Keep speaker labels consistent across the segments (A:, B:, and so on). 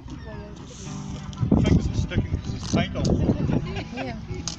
A: Fingers are sticking because there's paint on.
B: Yeah.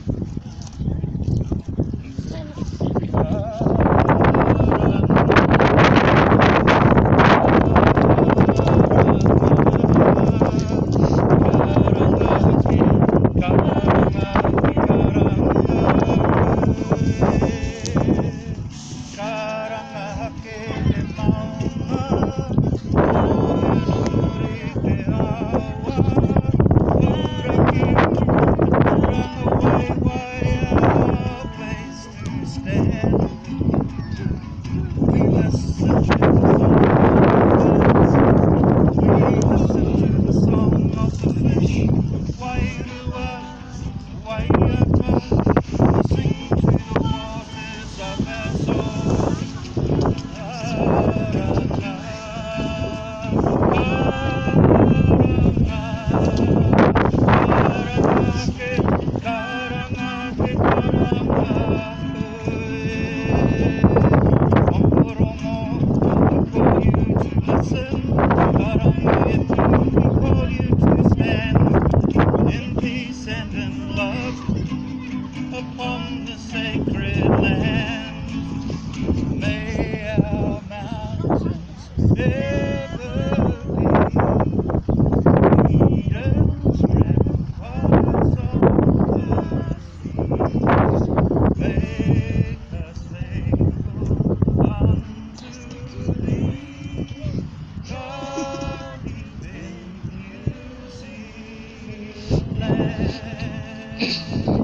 A: Upon the sacred land, may our mountains ever be Eden's ramparts of the sea. Make us faithful unto thee, God, even you see the land.